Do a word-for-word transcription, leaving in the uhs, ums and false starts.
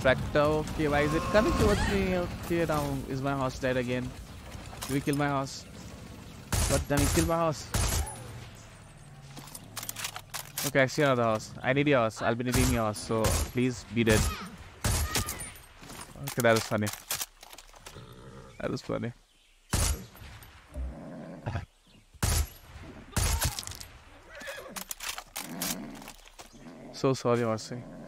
tractor. Okay, why is it coming towards me? Okay, now is my horse dead again? Did we kill my horse? What? Then he killed my horse. Okay, I see another horse. I need your horse. I'll be needing your horse, so please be dead. Okay, that was funny. That was funny. So sorry, Marcy.